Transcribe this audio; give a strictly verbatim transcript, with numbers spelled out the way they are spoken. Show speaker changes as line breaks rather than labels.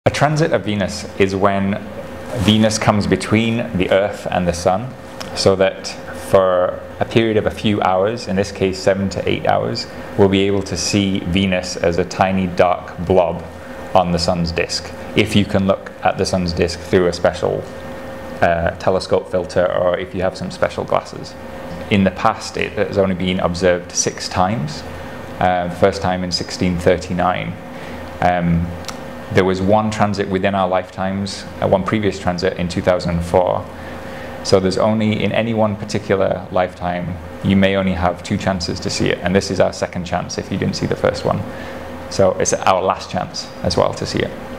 A transit of Venus is when Venus comes between the Earth and the Sun, so that for a period of a few hours, in this case seven to eight hours, we'll be able to see Venus as a tiny dark blob on the Sun's disk, if you can look at the Sun's disk through a special uh, telescope filter, or if you have some special glasses. In the past, it has only been observed six times. Uh, first time in sixteen thirty-nine. Um, There was one transit within our lifetimes, uh, one previous transit in two thousand four. So there's only, in any one particular lifetime, you may only have two chances to see it. And this is our second chance if you didn't see the first one. So it's our last chance as well to see it.